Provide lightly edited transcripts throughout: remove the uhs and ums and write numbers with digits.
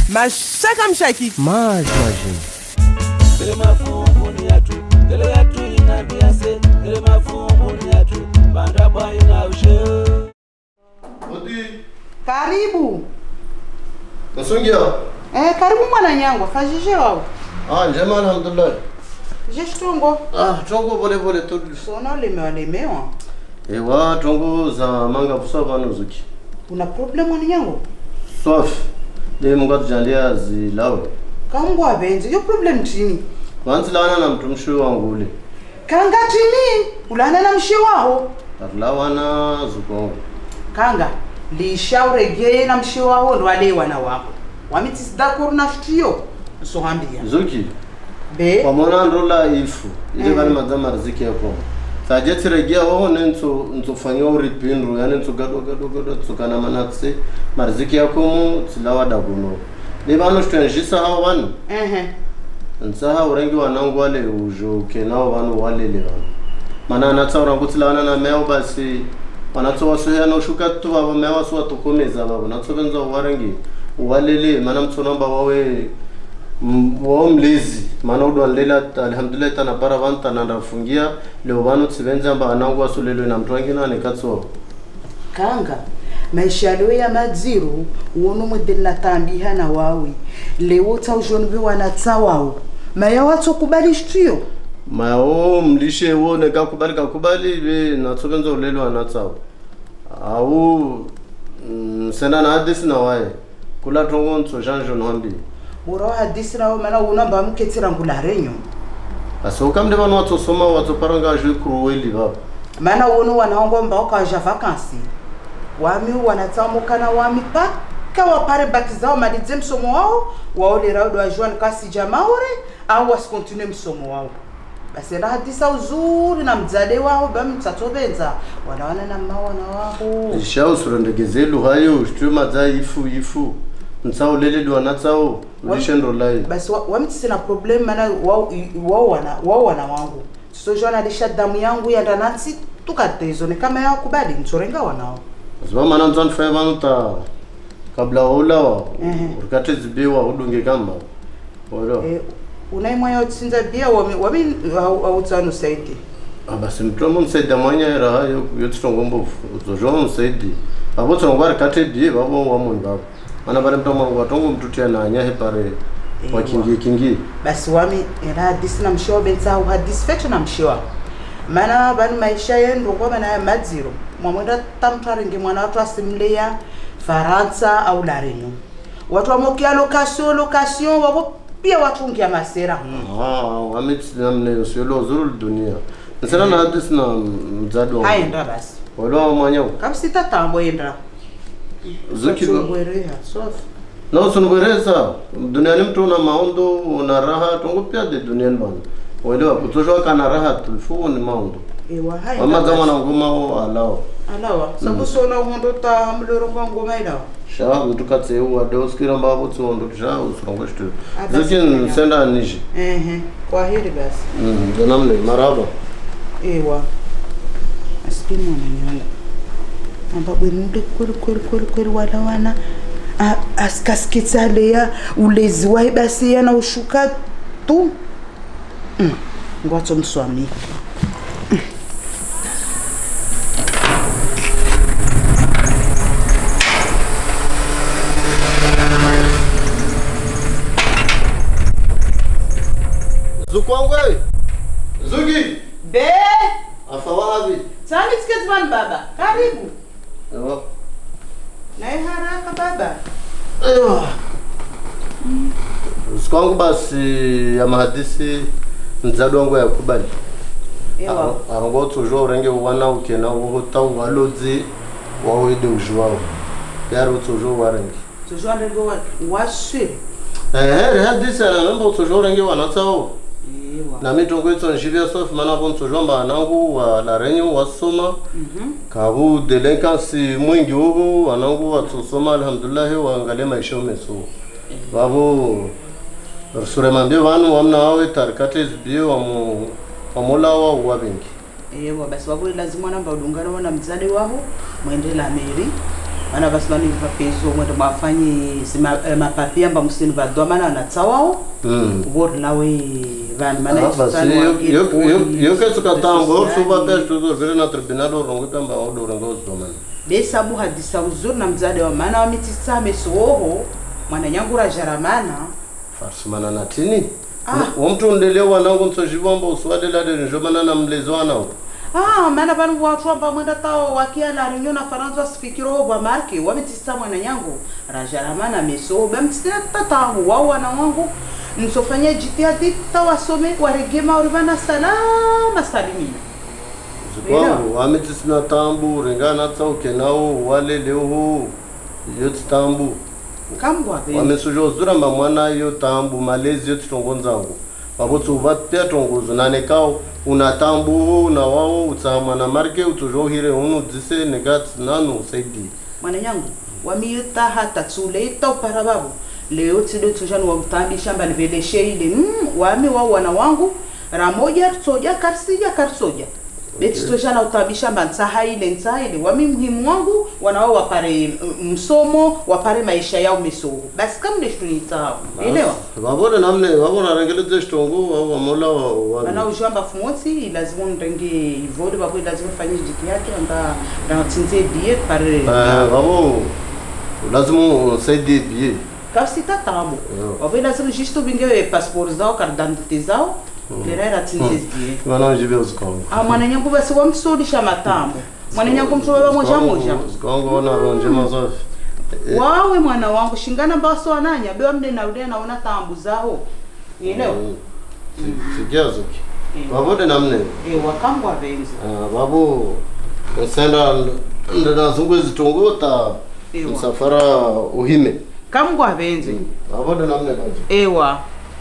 Mashaka mshaki. Imagine. Ele mafungu ni yatu, ele yatu inabiase, ele mafungu ni yatu, banda boy na ushe. Odi. Karibu. Nasungia. Karibu mwana nyangwa, fajije wao. Njema alhamdulillah. Jeshtongo. Tongo pole tu. Sona lemewa. Ewa tongo za manga busa bano zuki. Una problem mwana nyangwa? Sof. Le munga tujandia zilawe. Kangu abenzi, yo problem chini. Wanzi lawana na mtumshi wangu ule. Kanga chini, ulana na mshi wao. Lawana zukongo. Kanga, lishaurege na mshi wao ndo wale wana wako. Wamitisida koruna shtiyo. Sohambia. Zuki. Be. Kwa mwana ndola ifu. Ile bali mazama riziki yako. Sajeti regia ho nto fanya uripindu yani nto gado tsukana manatse marziki yako mu tsilawa daguno. Le bano shtenjisa hawa bano. Nsaha urengi wanangu wale ujo kenao bano wale le bano. Mana anatsaura kutsilawana na meo basi wanatsowa soya no shukatu babo meo so atokomeza babo natsobenza warengi walele mana mtsonamba wawe mlezi mana udwalela alhamdulillah tana para vanta na ndafungia leo bano tsibenza mba anangu asolelo na mtu wengine anekatso Kanga maisha leo ya madziru uono mudela tambiha na wawi leo taujoni bi wanatsawa maya watu kubali shtiyo mao mlishe uone kakubali be natsobenza ulelo anatsawa au sena na hadisi na wae kula tongo ntso janjo nombi uro hadisi na mana unamba muketira ngularenyo asoka mde bano watosoma watoparanga jwe kruweli baba mana uono wanaongomba okaja vacancy wami wanatsamukana wami paka wapare bakizao malize msomo wao waolera ndo ajuan kasi jamaure au wasikontinue msomo wao basi na hadisa uzuri na mzade wao bamtsatobenza wanawana na mawana wao ishao surendegezelu hayo shtuma za ifu nsao lele ndo anatsao ulishendo lai basi wamtsina problem mana wao wana wangu so jana lisha damu yangu ya ndanatsi tukatezo ni kama yao kubali nsorenga wanao zwa mana nzan fa vanuta kabla olawa urikate zibewa udunge kamba wala unaimwa yao tsinza bia wami autsano saidi basi mtomo msaida mwanya era hayo yotsongo mbofu uzojo msaidi abo tsongwa rikate bie babo wamoni babo ana bale mtomo watongo mtutia na nyahe pare wa kingi basi wami era hadisi na mshiwa benza au hadisi fetu na mshiwa mana bani maisha yendo kwa mana madziro mwamwenda tamtaringe mwana watu asimlea Faransa au la Réunion watu wamokia location wako pia watu ngia masera wamits namne uselo zuru dunia nsana na hadisi na mzado haenda basi wala mwanya kabisa tambo yenda zuki ngwereha sofi na usunugwereza duniani mtu una maondo una raha tongo pia de duniani bana wale kutosha kana raha tulifu ni maondo ewa hai mama zama na ngoma o alawa sabu sona hondo ta mloro kwa ngoma ila sha mtu katse wa doskira mbabo tsondo sha usongo shtu zuki senda nishi kwa hili basi donamle maraba ewa askini mwana amba bwende kweli wala wana askaskitsa ya ulezi wa basi yana ushuka tu ngwatso mswami Zukwangwe Zugi be afawabi sami tiketman baba karibu ewa na haraka baba Zukwangwe basi ya mahadisi nzado wangu ya kubali ewa arongo toujours renge wana ukena wo taw walodzi wa wede ujwao yaro toujours warengi toujours ndego washe hadisi ana nambo toujours renge wana taw ewa na mitongo itso njivia sof mana bon toujours mba nangu wa la renyo wasoma kabu delinquency mwingi huko anangu watusoma alhamdulillah waangalia maisha meso babo suremambie vanu wamna wawe tarikate zibie wamola wa wabengi ewa basi wabo lazima namba udungana wana mzade wao mwende la meri Mana basmani papezo mwendo mafanye mapapia amba musini vadwa mana na tsawao. Bor lawe van mana yo que tu katango suba pes tu vile na tribunal rongo tamba odo rongo zomana. Besa bu hadisa uzuri na mzade wa mana wamitisa mesoho mwana nyangura jaramana. Farsmana na tini. Mtu ndeleo wanangu nsojibomba uswade la de njomana na mlezo wanao. Mana banu watu amba mwenda tao wakia la reunion na Faransa spikiro wa marke wamitisa mwana nyangu rajaramana meso bamtisa tatangu wao wana wangu nsofanya jitihadi tawasome waregema uribana salama salimina zikwangu wamitisa tambu ringana tsao kenao wale leo yoti tambu kambwa be wamesujo zura mwana yo tambu malezi yoti tongonzangu babotsu vatia tongozo nanekao unatambu na wao utsama na marke utujohire unu dise negat nanu saidi mwana yangu wamiyuta hata tsule ito parababu leo tsido tujanu wa mtambi shamba libeleshe ile wami wao wana wangu ramoja soja karsoja beti tojana utambi shamba nsaha ile wami muhimu wangu wana wao wapare msomo wapare maisha yao mesoho basi kama ndio tunitao elewa babona namne babona rengele zeshtongo wao mola wana ujamba fumoti lazima ndenge ivode babo lazima fanye jiki yake anda na tsinze die pare babo lazima saidi bie kasi tatambo babo lazima justo binge passport zao carte d'identité zao Lera tsinze die wana jibe usikongo mwana nyangu basi wamsodisha matambo mwana nyangu msoba moja usikongo wana ronje mazofi wawe mwana wangu shingana baso ananya bewa mne na ude naona tambu zao elewa sijazo babode namne wakambwa benzi babu senda ndana zungu zitongota msafara uhime kambwa benzi babode namne kaje ewa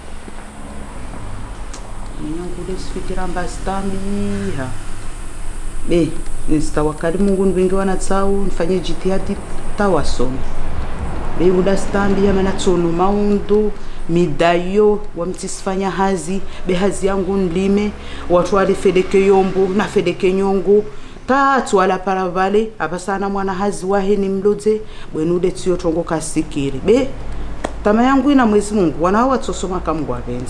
nyangu desifikira mbastamiha nistawakali Mungu nvingi wanatsau nifanye jitihadi tawasoma udastambi mana tsono maundu midayo wamtisifanya hazi behazi yangu nlime watu wale fedeke yombo na fedeke nyongo tatu wala paravale abasana mwana hazi wahe ni mloze bwenude tsiyo tongo kasikiri tama yangu ina Mwezi Mungu wana watsosoma kamgu abenzi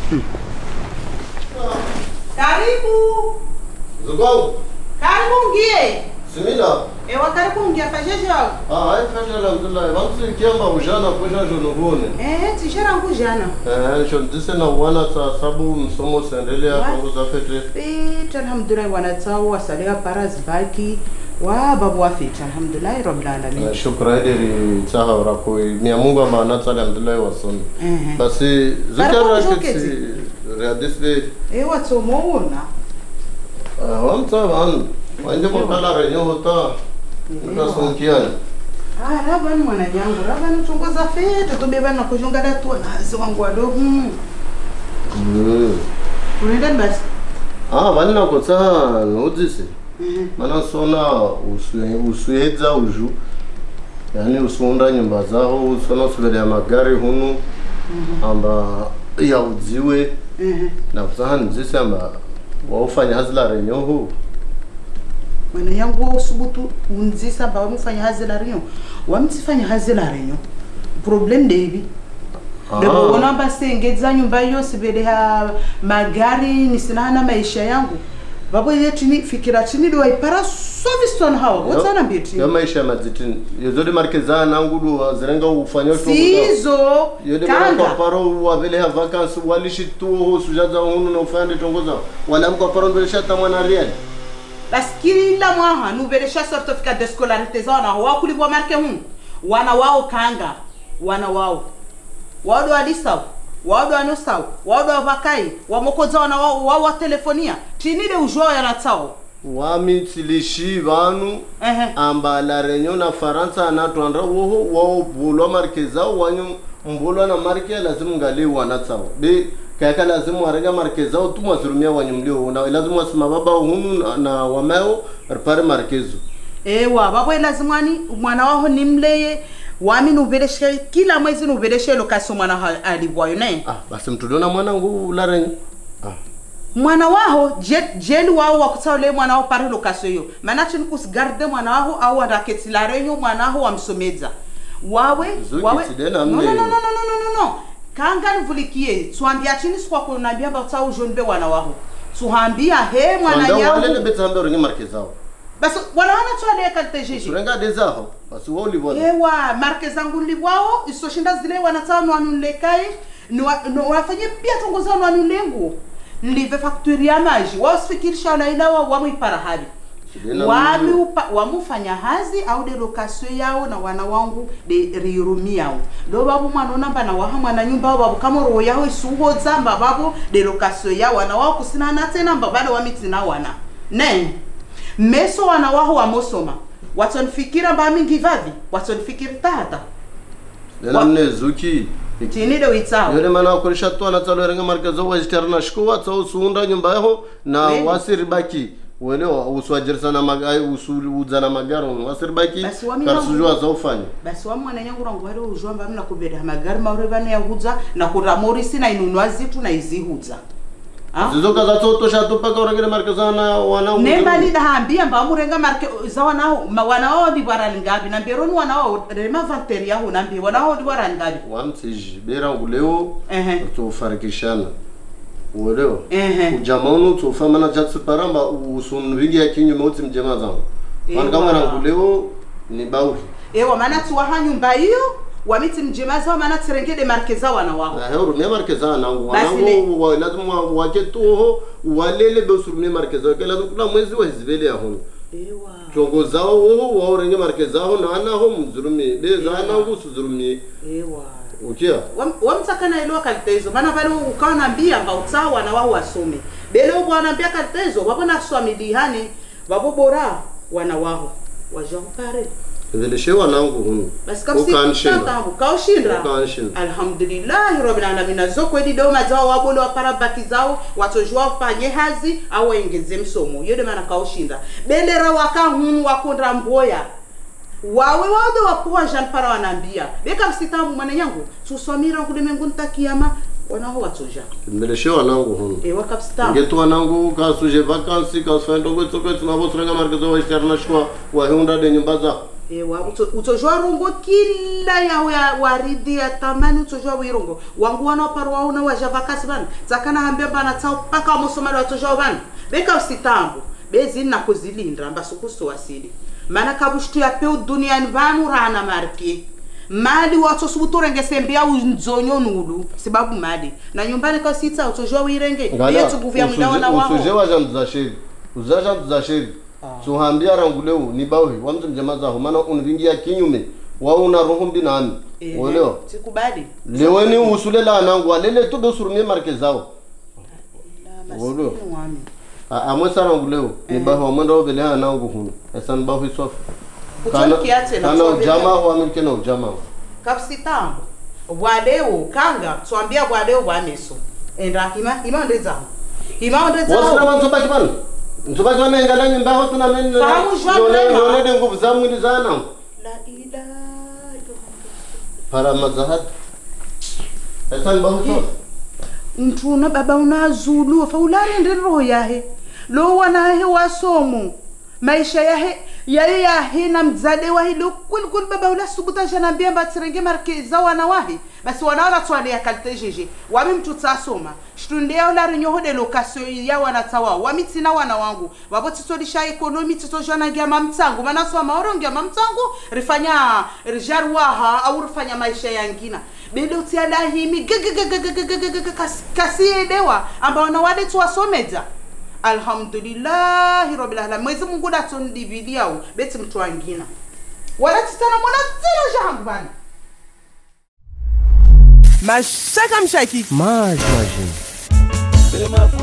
karibu zuko karibu ngie simila karibu ngie fajeje wao hai fasha alhamdulillah bamsi kiamba ujana kwa jonogone tishara ngujana shondise na wana sababu msomo sendelea kwa zafete alhamdulillah wana tao wasalia paras baki wa babu wafita alhamdulillah rabbil alamin shukra ederi tsaha rako ni Mungu amana tsala alhamdulillah wasoni basi zikara kiti readisle watsomoona wamtsavan wanje mokala renyo hota ndasonkiana raban mwana yangu raban chongoza fete tobeba na kujonga datu na hazi wangu wadogo unaenda basi bali na kotsa nodise mana sona usuedza uju yani usunda nyumba zao usona subele magari hunu amba ya udziwe na kutahani zise amba waufanya hazila renyo huu mwana yangu usubutu unzisa ba wamufanya hazila renyo wamtifanya hazila renyo problem devi lebo wana basengeza nyumba yose bele ha magari nisinana maisha yangu babo yetu ni fikira chini do ipara soviston hawa wotana mbiti ya maisha mazitini yozode markeza nangu zirenga ufanya to sizo kanga paro wa vile ha vacances walishi tu sujaza hunu na ufanye tongoza wala mko paro mbelesha tamana real baskiri la mwaha nubelesha certificat de scolarité zona wa kulibwa marke hunu wana wao kanga wana wao wado alisaw wado anosaw wado vakai wamokoza wana wao wa telefonia tinile ujwa yana tao wamitilishi vanu amba la renyo na Faransa na twandra woho wao bulwa markeza wanyu mbulwa na marke lazima ngali wana tao kaka lazima warenga markeza tu mazurumia wanyu mlio na lazima wasima baba hunu na wamao repare markezo babo lazima ni mwana wao ni mleye wami nubeleshe kila mwezi nubeleshe location mwana alibwayo naye basi mtudona mwana ngu la renyo mwana wao jeli wao wakutaule mwana wao pare location hiyo maana chini kusigarde mwana wao au andaketilarenyo mwana wao wamsomeza wawe no kanga nivulikie tuambia chini sikuwa kunambia bata ujonbe wana wao tuhambia he mwana yao wale betambe ringi markezao basi wana tuale kaltejeje turenga dezaho basi wao libona ewa markezangu libwao isoshinda zile wanatawa wanunlekai no wafanye pia tongoza wanunlengu nlive facture ya maji wasifikirisha na ila wamipara hali wamufanya hazi au de location yao na wana wangu de rirumi yao ndo babu mwana namba na waha mwana nyumba babu kama roho yao isuho zamba babu de location yao na wao kusina na tena mbabale wamitina wana ne meso wana wao wamosoma watonifikira mba mingi vavi watonifikira tata dena mnezuki tini de witao yule mana kulisha tu anatalo renga markezo wajiterna shikuwa tao suunda nyumba yao na wasiribaki wale uswajirisa na magai usulu uzana magaro wasiribaki karsujwa za ufanya basi wa mwana yangu rangu wale ujomba mna kubeda magari maurevana ya huza na kuramori sina inunwa zitu na izihuza zizoka za toto shatu paka urangire markezo na wana nemba ni daambia mba murenga markezo wanao di baralingabi na beroni wanao rema vanteri yao na mbi wanao di baralingabi wamtiji bera nguleo tufarikishana Uwelewa? Ujamaunu tufama na jatsi paramba usunvigi ya kinyu mauti mjema zangu. Kama nguleo ni bauhi. Ewa maana tuwaha nyumba hiyo wamiti mjema zao maana tirengede markeza wana wao. Rumia markeza wanangu. Wanangu lazima waketuho walele besurumia markeza wake lazima kuna mwezi wa hizibele ya hono. Ewa. Kiongo zao ho waorenge markeza ho na ana ho mzurumi. Leza ana ho suzurumi. Ewa. Ukia? Wamtaka na ilo kalitezo maana vale ukawa naambia mba utawa na wao wasome. Bele uko anaambia kalitezo wako na swami dihani wabo bora wana wao. Wajampare. Vile wanangu hunu. Basi kaushinda. Alhamdulillah rabbil alamin zoko edi do mazao wabole wapara baki zao watojua fanye hazi au waongeze msomo. Yode maana kaushinda. Bendera waka hunu wakondra mboya. Wawe wade wapoa Jean para wanambia. Beka msitamu mwana yangu. Tusomira ngulemengu ntakiyama wanao watoja. Mbeleshe wanangu hunu. Wakapsitamu. Ngetu wanangu kasuje vakansi kasfendo gwe tunavosrenga markezo wa externa shwa wa hunda de nyumba za. Utojua rongo kila ya waridi ya tamani utojua wirongo. Wangu wana parwa una wajavakasi bana. Zakana hambia bana tao paka wa musomali watojua bana. Beka msitamu. Bezi na kuzilinda ambaso kusto wasili. Mana kabushtu ya peu duniani vanu rana marki. Mali watu subuturenge sembia unzonyo nulu. Sababu mali. Na nyumbani kwa sita utojua wirenge. Yetu guvia mdawa na waho. Usojewa jantu za shedi. Uzajantu za shedi. Tuhambia ranguleo ni bawi. Wamtu mjamaza ho. Mana unvingia kinyume. Wao una roho mbinami. Uelewa? Sikubali. Leweni usulela anangu. Walele tu dosurumie markezao. Uelewa? Amwesa ranguleo ni bahu amwenda wabele anangu hunu. Esan bahu isofu. Kana ujama wamilkena ujama. Kapsitambo. Wadeo kanga tuambia wadeo waneso. Enda ima ndeza. Ima ndeza. Wasina wansobaki bana. Nsobaki bana ingala nyumba hotu na meni. Yone de nguvu za mwili za anangu. La ila. Para mazahat. Esan bahu isofu. Mtuna baba unazulu faulani ndiro yahe. Lo wanahe wasomo. Maisha yahe na mzade wahi lo kul baba ula subuta janambia batirenge markeza wana wahi basi wanaona twale ya kalite jeje wami mtu tasoma shtunde ya ula rinyo hode location ya wana tawa wami tina wana wangu wabo titolisha ekonomi titojana ngia mamtangu manaswa maoro ngia mamtangu rifanya rijarwaha au rifanya maisha yangina bele utiala himi kasi edewa ambao na wale tuwasomeza. Alhamdulillah rabbil alamin mwezi Mungu datonidividia au beti mtu wangina wala titana mwana tena jahangu bana mashaka mshaki Imagine